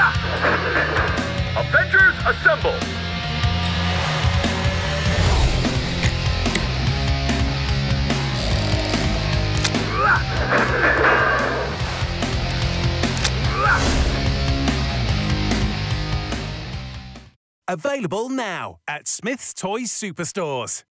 Avengers, assemble! Available now at Smyths Toys Superstores.